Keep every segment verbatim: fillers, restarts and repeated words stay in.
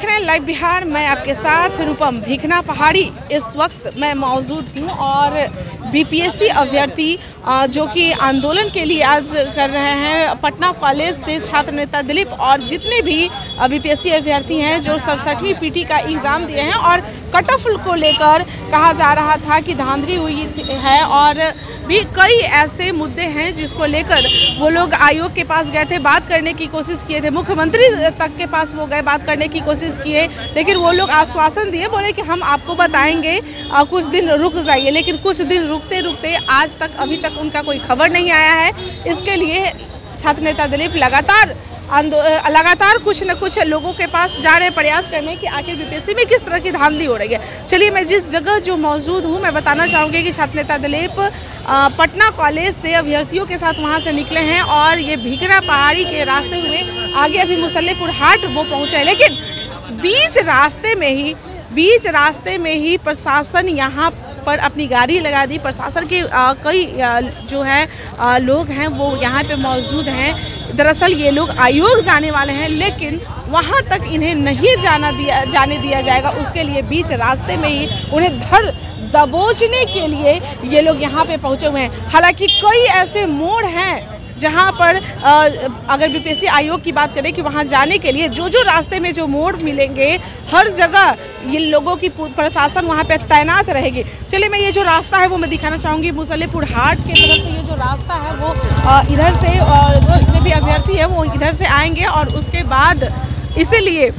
रहे हैं लाइव बिहार। मैं आपके साथ रूपम भिखना पहाड़ी। इस वक्त मैं मौजूद हूँ और बीपीएससी अभ्यर्थी जो कि आंदोलन के लिए आज कर रहे हैं, पटना कॉलेज से छात्र नेता दिलीप और जितने भी बीपीएससी अभ्यर्थी हैं जो सड़सठवीं पीटी का एग्ज़ाम दिए हैं और कट ऑफ को लेकर कहा जा रहा था कि धांधली हुई है और भी कई ऐसे मुद्दे हैं जिसको लेकर वो लोग आयोग के पास गए थे, बात करने की कोशिश किए थे, मुख्यमंत्री तक के पास वो गए, बात करने की कोशिश किए, लेकिन वो लोग आश्वासन दिए, बोले कि हम आपको बताएंगे, आ, कुछ दिन रुक जाइए। लेकिन कुछ दिन रुकते रुकते आज तक अभी तक उनका कोई खबर नहीं आया है। इसके लिए छात्र नेता दिलीप लगातार लगातार कुछ न कुछ लोगों के पास जा रहे हैं, प्रयास करने की आखिर बीपीएससी में किस तरह की धांधली हो रही है। चलिए, मैं जिस जगह जो मौजूद हूँ मैं बताना चाहूँगी कि छात्र नेता दिलीप पटना कॉलेज से अभ्यर्थियों के साथ वहाँ से निकले हैं और ये भिखना पहाड़ी के रास्ते हुए आगे अभी मुसल्लेपुर हाट वो पहुँचे, लेकिन बीच रास्ते में ही बीच रास्ते में ही प्रशासन यहाँ पर अपनी गाड़ी लगा दी। प्रशासन के आ, कई आ, जो है आ, लोग हैं वो यहाँ पे मौजूद हैं। दरअसल ये लोग आयोग जाने वाले हैं, लेकिन वहाँ तक इन्हें नहीं जाना दिया जाने दिया जाएगा। उसके लिए बीच रास्ते में ही उन्हें धर दबोचने के लिए ये लोग यहाँ पे पहुँचे हुए हैं। हालांकि कई ऐसे मोड़ हैं जहाँ पर अगर बीपीएससी आयोग की बात करें कि वहाँ जाने के लिए जो जो रास्ते में जो मोड़ मिलेंगे, हर जगह ये लोगों की प्रशासन वहाँ पे तैनात रहेगी। चलिए, मैं ये जो रास्ता है वो मैं दिखाना चाहूँगी। मुसल्लेपुर हाट के तरफ से ये जो रास्ता है वो इधर से जितने भी अभ्यर्थी है वो इधर से आएंगे और उसके बाद इसीलिए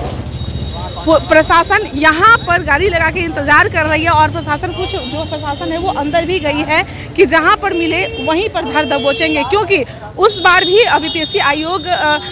प्रशासन यहाँ पर गाड़ी लगा के इंतज़ार कर रही है और प्रशासन कुछ जो प्रशासन है वो अंदर भी गई है कि जहाँ पर मिले वहीं पर धर दबोचेंगे, क्योंकि उस बार भी बीपीएससी आयोग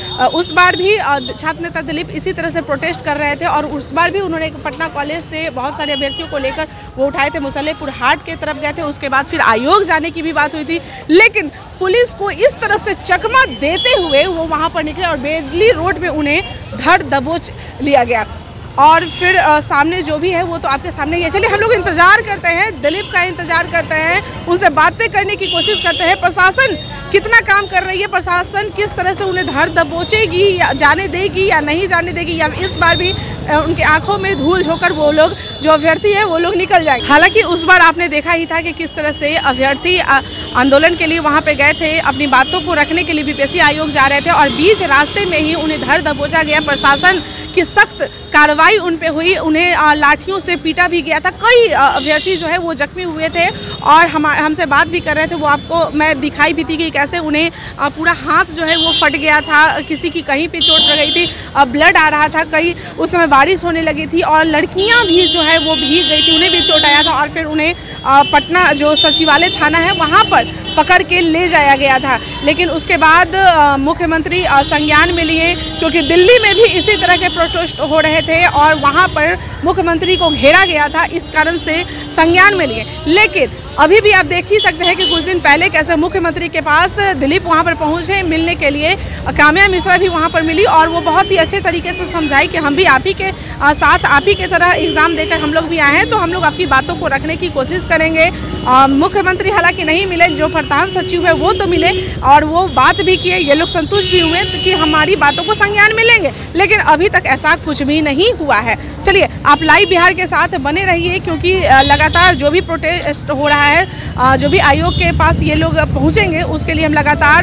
उस बार भी छात्र नेता दिलीप इसी तरह से प्रोटेस्ट कर रहे थे और उस बार भी उन्होंने पटना कॉलेज से बहुत सारे अभ्यर्थियों को लेकर वो उठाए थे, मुसल्लेपुर हाट के तरफ गए थे। उसके बाद फिर आयोग जाने की भी बात हुई थी, लेकिन पुलिस को इस तरह से चकमा देते हुए वो वहाँ पर निकले और बेडली रोड में उन्हें धर दबोच लिया गया। और फिर आ, सामने जो भी है वो तो आपके सामने ही है। चलिए, हम लोग इंतज़ार करते हैं, दिलीप का इंतज़ार करते हैं, उनसे बातें करने की कोशिश करते हैं। प्रशासन कितना काम कर रही है, प्रशासन किस तरह से उन्हें धर दबोचेगी या जाने देगी या नहीं जाने देगी, या इस बार भी उनके आंखों में धूल झोंकर वो लोग जो अभ्यर्थी है वो लोग निकल जाएंगे। हालांकि उस बार आपने देखा ही था कि किस तरह से अभ्यर्थी आंदोलन के लिए वहाँ पे गए थे, अपनी बातों को रखने के लिए बीपीएससी आयोग जा रहे थे और बीच रास्ते में ही उन्हें धर दबोचा गया। प्रशासन की सख्त कार्रवाई उन पे हुई, उन्हें लाठियों से पीटा भी गया था। कई अभ्यर्थी जो है वो जख्मी हुए थे और हम हमसे बात भी कर रहे थे, वो आपको मैं दिखाई भी थी कि कैसे उन्हें पूरा हाथ जो है वो फट गया था, किसी की कहीं पे चोट लग गई थी, ब्लड आ रहा था, कई उस समय बारिश होने लगी थी और लड़कियां भी जो है वो भीग गई थी, उन्हें भी चोट आया था और फिर उन्हें पटना जो सचिवालय थाना है वहाँ पर पकड़ के ले जाया गया था। लेकिन उसके बाद मुख्यमंत्री संज्ञान में लिए, क्योंकि दिल्ली में भी इसी तरह के प्रोटेस्ट हो रहे थे और वहाँ पर मुख्यमंत्री को घेरा गया था, इस कारण से संज्ञान में लिए। लेकिन अभी भी आप देख ही सकते हैं कि कुछ दिन पहले कैसे मुख्यमंत्री के पास दिलीप वहां पर पहुंचे मिलने के लिए। काम्या मिश्रा भी वहां पर मिली और वो बहुत ही अच्छे तरीके से समझाई कि हम भी आप ही के साथ आप ही के तरह एग्ज़ाम देकर हम लोग भी आए हैं, तो हम लोग आपकी बातों को रखने की कोशिश करेंगे। मुख्यमंत्री हालांकि नहीं मिले, जो प्रधान सचिव है वो तो मिले और वो बात भी किए, ये लोग संतुष्ट भी हुए कि हमारी बातों को संज्ञान में लेंगे, लेकिन अभी तक ऐसा कुछ भी नहीं हुआ है। चलिए, आप लाइव बिहार के साथ बने रहिए, क्योंकि लगातार जो भी प्रोटेस्ट हो रहा है, जो भी आयोग के पास ये लोग पहुंचेंगे उसके लिए हम लगातार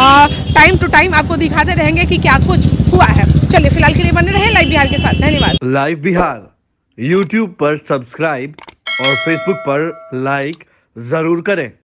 टाइम टू टाइम आपको दिखाते रहेंगे कि क्या कुछ हुआ है। चलिए, फिलहाल के लिए बने रहे लाइव बिहार के साथ। धन्यवाद। लाइव बिहार यूट्यूब पर सब्सक्राइब और फेसबुक पर लाइक जरूर करें।